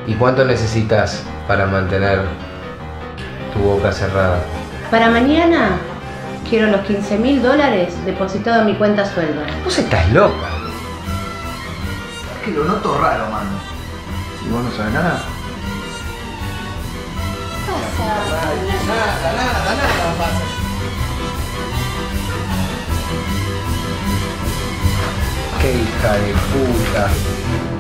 ¿Y cuánto necesitas para mantener tu boca cerrada? Para mañana quiero los $15.000 depositados en mi cuenta sueldo. Vos estás loca. Es que lo noto raro, mano. ¿Y vos no sabés nada? Nada pasa. Qué hija de puta.